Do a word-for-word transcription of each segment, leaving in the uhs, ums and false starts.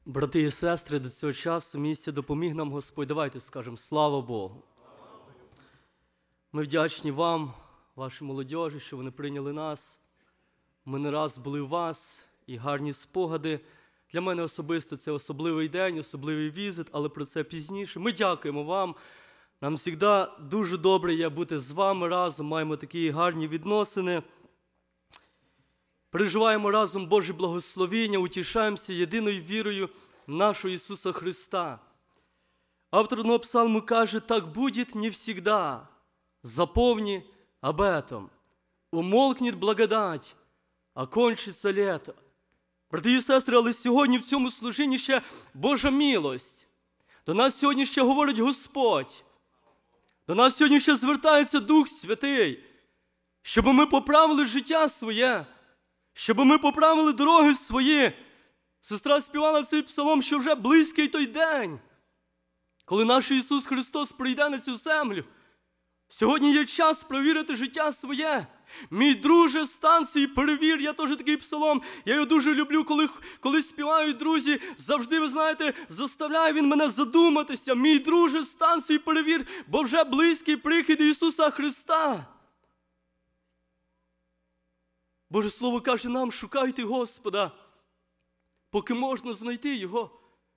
Брати і сестри, до цього часу місця допоміг нам Господь. Давайте скажемо слава Богу. Ми вдячні вам, вашій молодіжі, що вони прийняли нас. Ми не раз були у вас і гарні спогади. Для мене особисто це особливий день, особливий візит, але про це пізніше. Ми дякуємо вам. Нам завжди дуже добре є бути з вами разом, маємо такі гарні відносини. Переживаємо разом Боже благословіння, утішаємося єдиною вірою нашого Ісуса Христа. Автор одного псалму каже: «Так будет не всегда, запомни об этом. Умолкнет благодать, окончится лето». Брати і сестри, але сьогодні в цьому служінні ще Божа милость. До нас сьогодні ще говорить Господь. До нас сьогодні ще звертається Дух Святий, щоб ми поправили життя своє, щоб ми поправили дороги свої. Сестра співала цей псалом, що вже близький той день, коли наш Ісус Христос прийде на цю землю. Сьогодні є час провірити життя своє. Мій друже, станції, і перевір, я теж такий псалом. Я його дуже люблю, коли, коли співають друзі. Завжди, ви знаєте, заставляє він мене задуматися. Мій друже, станції, і перевір, бо вже близький прихід Ісуса Христа. Боже Слово каже нам: шукайте Господа, поки можна знайти Його.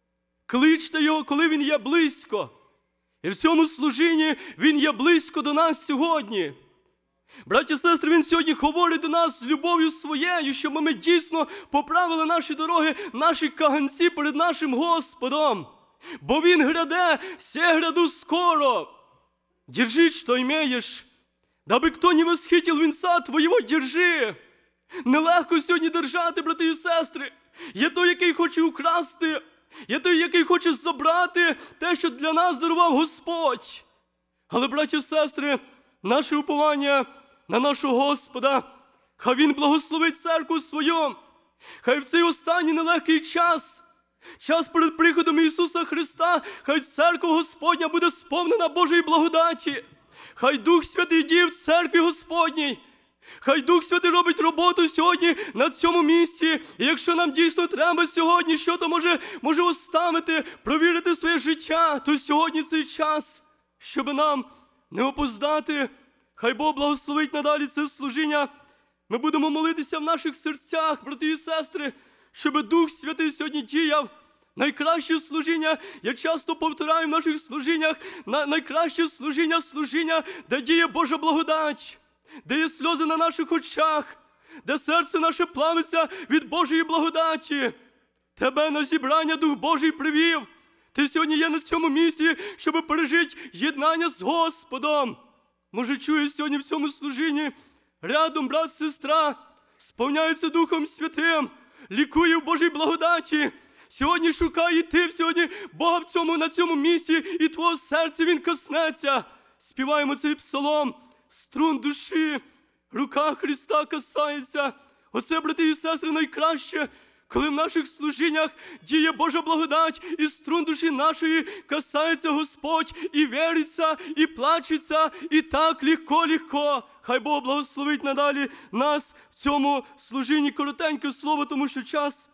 Кличте Його, коли Він є близько. І в цьому служінні Він є близько до нас сьогодні. Браті і сестри, Він сьогодні говорить до нас з любов'ю своєю, щоб ми дійсно поправили наші дороги, наші каганці перед нашим Господом. Бо Він гряде, «Се гряду скоро». Держи, что имеешь, даби кто не восхитил венца твоего, держи. Нелегко сьогодні держати, брати і сестри. Є той, який хоче украсти, є той, який хоче забрати те, що для нас дарував Господь. Але, браті і сестри, наше уповання на нашого Господа, хай Він благословить церкву свою, хай в цей останній нелегкий час, час перед приходом Ісуса Христа, хай церква Господня буде сповнена Божої благодаті, хай Дух Святий діє в церкві Господній, хай Дух Святий робить роботу сьогодні на цьому місці. І якщо нам дійсно треба сьогодні що-то може, може оставити, провірити своє життя, то сьогодні цей час, щоб нам не опоздати. Хай Бог благословить надалі це служіння. Ми будемо молитися в наших серцях, брати і сестри, щоб Дух Святий сьогодні діяв. Найкраще служіння, я часто повторяю в наших служіннях, найкраще служіння, служіння, де діє Божа благодать, де є сльози на наших очах, де серце наше плавиться від Божої благодаті. Тебе на зібрання Дух Божий привів. Ти сьогодні є на цьому місці, щоб пережити єднання з Господом. Може, чуєш сьогодні в цьому служінні, рядом брат, сестра, сповняється Духом Святим, лікує в Божій благодаті. Сьогодні шукай і ти сьогодні Бога в цьому, на цьому місці, і твого серця Він коснеться. Співаємо цей псалом. Струн душі, рука Христа касається. Оце, брати і сестри, найкраще, коли в наших служіннях діє Божа благодать, і струн душі нашої касається Господь, і віриться, і плачеться, і так легко-легко. Хай Бог благословить надалі нас в цьому служінні. Коротеньке слово, тому що час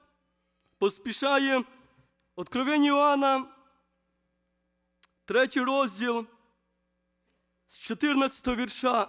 поспішає. Откровення Іоанна, третій розділ, з чотирнадцятого вірша.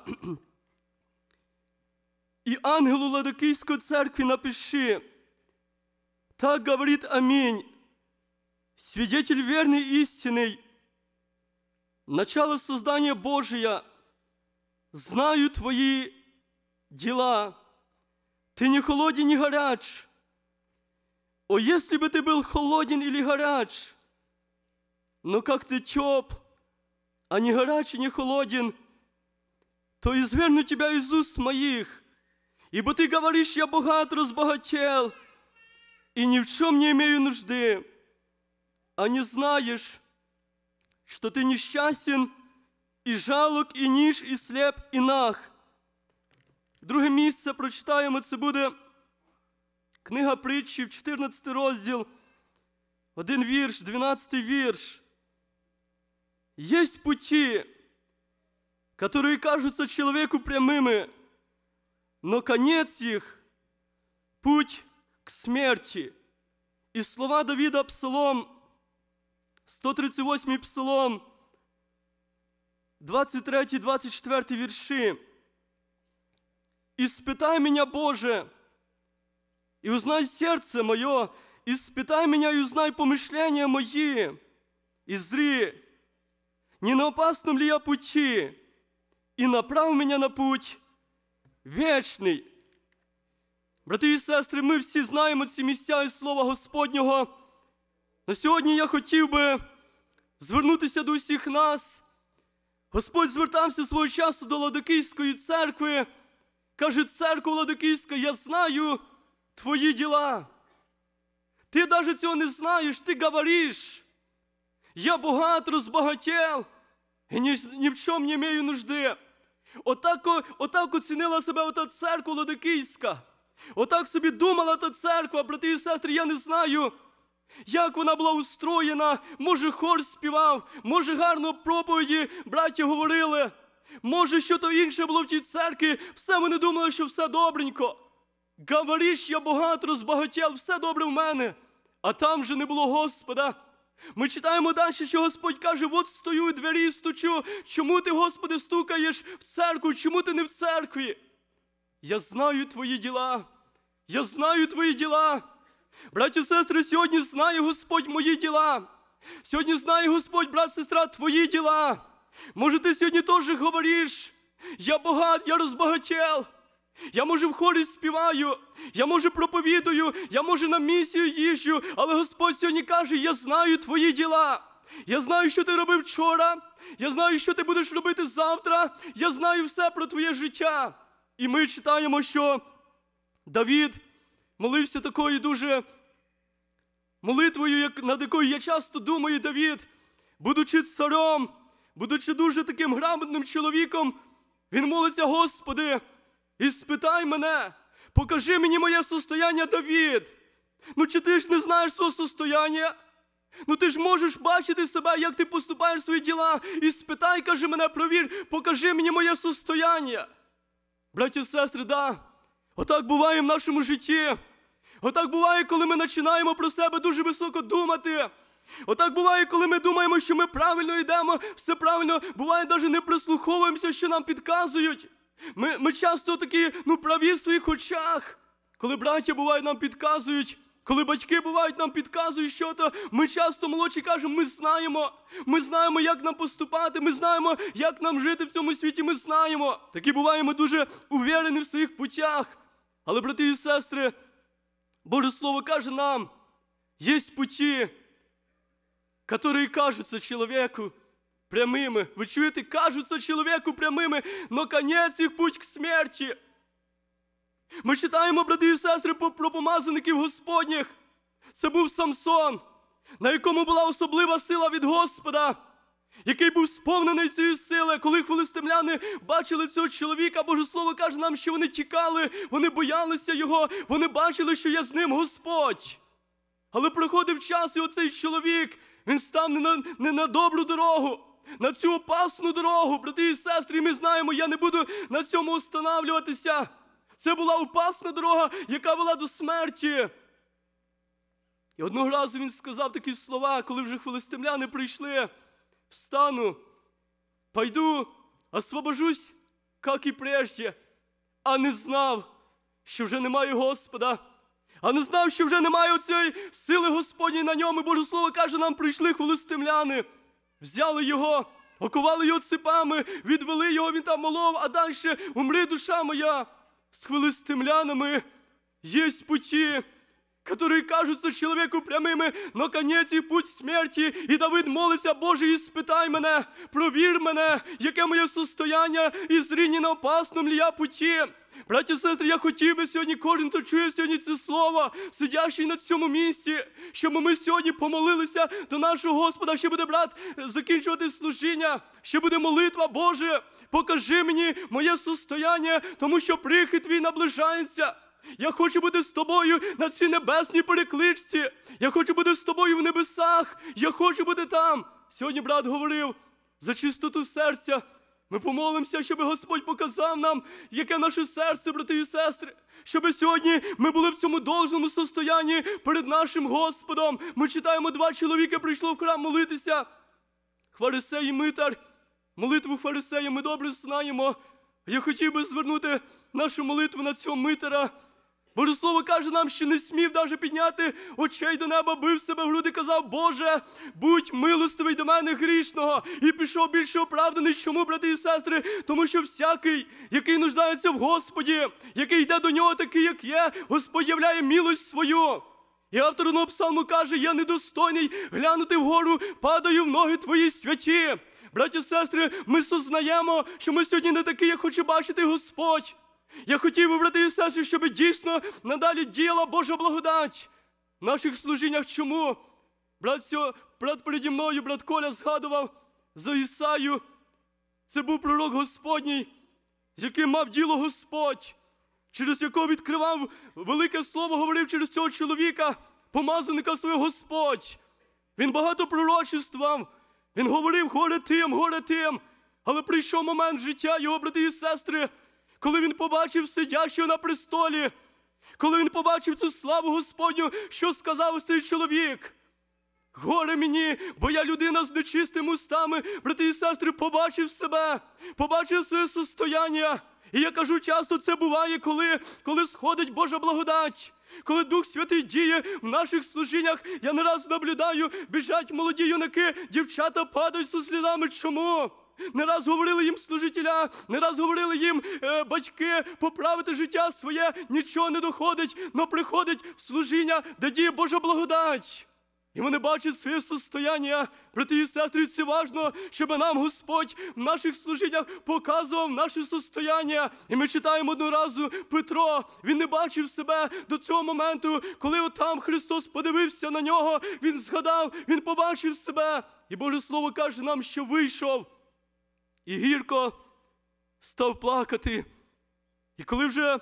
«И ангелу Ладокийской церкви напиши: так говорит Аминь, свидетель верный и истинный, начало создания Божия, знаю твои дела, ты не холоден, не горяч. О, если бы ты был холоден или горяч, но как ты тепл, а не горяч и не холоден, то изверну тебя из уст моих, ибо ты говоришь: я богат, разбогател, и ни в чем не имею нужды, а не знаешь, что ты несчастен, и жалок, и ниж, и слеп, и наг». Друге місце прочитаємо, це буде книга Притчів, чотирнадцятий розділ, один вірш, дванадцятий вірш. «Есть пути, которые кажутся человеку прямыми, но конец их – путь к смерти, І слова Давіда, Псалом, сто тридцять восьмий Псалом, двадцять третій двадцять четвертий вірші. «Испытай меня, Боже, и узнай сердце мое, испытай меня и узнай помышления мои, и зри, не на опасном ли я пути, и направ меня на путь вечний». Брати і сестри, ми всі знаємо ці місця із Слова Господнього. На сьогодні я хотів би звернутися до усіх нас. Господь звертався свого часу до Ладикійської церкви. Каже: церква Ладикійська, я знаю твої діла. Ти навіть цього не знаєш, ти говориш: я богат, розбагател, і ні, ні в чому не маю нужди. Отак, отак оцінила себе ота церква Ладикійська. Отак собі думала та церква, брати і сестри, я не знаю, як вона була устроєна. Може, хор співав, може, гарно проповіді браття говорили, може, що то інше було в тій церкві. Все вони думали, що все добренько. Говориш, я багат, розбагател, все добре в мене. А там же не було Господа. Ми читаємо далі, що Господь каже: от стою у двері і стучу. Чому ти, Господи, стукаєш в церкву? Чому ти не в церкві? Я знаю твої діла. Я знаю твої діла. Браті і сестри, сьогодні знає Господь мої діла. Сьогодні знає Господь, брат, сестра, твої діла. Може, ти сьогодні теж говориш: я багат, я розбагател. Я, може, в хорі співаю, я, може, проповідую, я, може, на місію їжджу, але Господь сьогодні каже: я знаю твої діла. Я знаю, що ти робив вчора, я знаю, що ти будеш робити завтра, я знаю все про твоє життя. І ми читаємо, що Давид молився такою дуже молитвою, як, над якою я часто думаю. Давид, будучи царем, будучи дуже таким грамотним чоловіком, він молиться: Господи, іспитай мене, покажи мені моє состояння, Давид. Ну чи ти ж не знаєш свого состояння? Ну ти ж можеш бачити себе, як ти поступаєш в свої діла. Іспитай, каже, мене, провір, покажи мені моє состояння. Браті і сестри, да, отак буває в нашому житті. Отак буває, коли ми починаємо про себе дуже високо думати. Отак буває, коли ми думаємо, що ми правильно йдемо, все правильно. Буває, навіть не прислуховуємося, що нам підказують. Ми, ми часто такі, ну, праві в своїх очах. Коли браття, бувають, нам підказують, коли батьки, бувають, нам підказують що-то, ми часто, молодші, кажемо: ми знаємо. Ми знаємо, як нам поступати, ми знаємо, як нам жити в цьому світі, ми знаємо. Такі буває, ми дуже уверені в своїх путях. Але, брати і сестри, Боже Слово каже нам: є путі, які кажуться чоловіку прямими. Ви чуєте? Кажуться чоловіку прямими, но конець їх путь к смерті. Ми читаємо, брати і сестри, про помазаників Господніх. Це був Самсон, на якому була особлива сила від Господа, який був сповнений цієї сили. Коли филистимляни бачили цього чоловіка, Боже Слово каже нам, що вони тікали, вони боялися його, вони бачили, що є з ним Господь. Але проходив час, і оцей чоловік, він став не на, не на добру дорогу, на цю опасну дорогу. Брати і сестри, ми знаємо, я не буду на цьому останавливатися. Це була опасна дорога, яка вела до смерті. І одного разу він сказав такі слова, коли вже филистимляни прийшли: встану, пойду, освобожусь, як і прежде. А не знав, що вже немає Господа. А не знав, що вже немає оцієї сили Господньої на ньому. Боже Слово каже нам: прийшли филистимляни, взяли його, окували його цепами, відвели його, він там молов, а далі: умри, душа моя. С филистимлянами есть пути, которые кажутся человеку прямыми, но конец их путь смерти. І Давид молиться: Боже, іспитай мене, провір мене, яке моє состояння, і зри, не на опасному ли я путі. Браті і сестри, я хотів би сьогодні, кожен, хто чує сьогодні це слово, сидящий на цьому місці, щоб ми сьогодні помолилися до нашого Господа. Ще буде, брат, закінчувати служіння, ще буде молитва: Боже, покажи мені моє состояння, тому що прихід твій наближається. Я хочу бути з тобою на цій небесній перекличці. Я хочу бути з тобою в небесах. Я хочу бути там. Сьогодні брат говорив за чистоту серця. Ми помолимося, щоб Господь показав нам, яке наше серце, брати і сестри. Щоб сьогодні ми були в цьому должному состоянні перед нашим Господом. Ми читаємо, два чоловіки прийшло в храм молитися. Фарисей і митар. Молитву фарисея ми добре знаємо. Я хотів би звернути нашу молитву на цього митара. Боже Слово каже нам, що не смів навіть підняти очей до неба, бив себе в груди, казав: Боже, будь милостивий до мене грішного. І пішов більше оправданий. Чому, брати і сестри? Тому що всякий, який нуждається в Господі, який йде до нього такий, як є, Господь являє милость свою. І автор одного псалму каже: я недостойний глянути вгору, падаю в ноги твої святі. Браті і сестри, ми сознаємо, що ми сьогодні не такі, як хоче бачити Господь. Я хотів би, брати і сестри, щоб дійсно надалі діяла Божа благодать в наших служіннях. Чому? Брат, сьо, брат переді мною, брат Коля, згадував за Ісаю. Це був пророк Господній, з яким мав діло Господь, через якого відкривав велике слово, говорив через цього чоловіка, помазаника свого Господь. Він багато пророчествував, він говорив: горе тим, горе тим. Але прийшов момент життя його, брати і сестри, коли він побачив сидящого на престолі, коли він побачив цю славу Господню, що сказав цей чоловік: горе мені, бо я людина з нечистими устами. Брати і сестри, побачив себе, побачив своє состояння. І я кажу, часто це буває, коли, коли сходить Божа благодать, коли Дух Святий діє в наших служіннях. Я не раз наблюдаю, біжать молоді юнаки, дівчата падають зі сльозами. Чому? Не раз говорили їм служителя, не раз говорили їм е, батьки поправити життя своє, нічого не доходить, но приходить в служіння, де діє Божа благодать. І вони бачать своє состояння. Брати і сестри, це важливо, щоб нам Господь в наших служіннях показував наше состояння. І ми читаємо одного разу Петро, він не бачив себе до цього моменту, коли отам Христос подивився на нього, він згадав, він побачив себе. І Боже Слово каже нам, що вийшов і гірко став плакати. І коли вже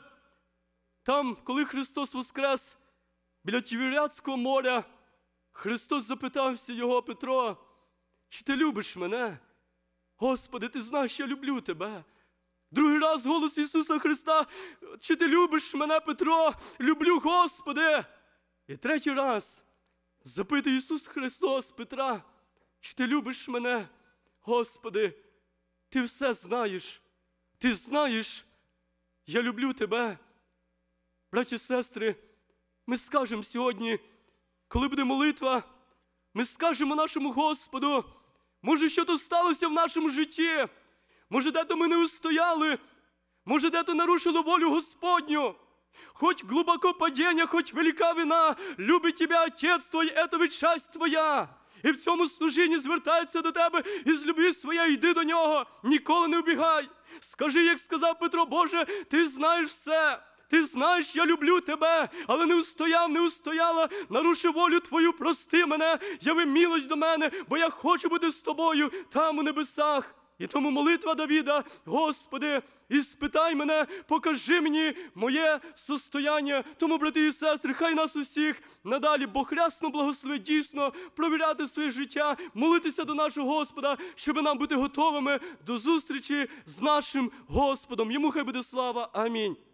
там, коли Христос воскрес біля Тіверіадського моря, Христос запитався його: Петро, чи ти любиш мене? Господи, ти знаєш, я люблю тебе. Другий раз голос Ісуса Христа: чи ти любиш мене, Петро? Люблю, Господи. І третій раз запитує Ісус Христос Петра: чи ти любиш мене? Господи, ти все знаєш. Ти знаєш, я люблю тебе. Браті і сестри, ми скажемо сьогодні, коли буде молитва, ми скажемо нашому Господу: може, що-то сталося в нашому житті, може, де-то ми не устояли, може, де-то нарушило волю Господню. Хоть глубоко падіння, хоть велика вина, любить тебе Отець Твой, это ведь часть Твоя. І в цьому служінні звертається до тебе із любві своєї, йди до нього, ніколи не убігай. Скажи, як сказав Петро: Боже, ти знаєш все. Ти знаєш, я люблю тебе, але не устояв, не устояла, нарушив волю твою, прости мене, яви милость до мене, бо я хочу бути з тобою там у небесах. І тому молитва Давіда: Господи, іспитай мене, покажи мені моє состояння. Тому, брати і сестри, хай нас усіх надалі Бог рясно благословить дійсно провіряти своє життя, молитися до нашого Господа, щоб нам бути готовими до зустрічі з нашим Господом. Йому хай буде слава. Амінь.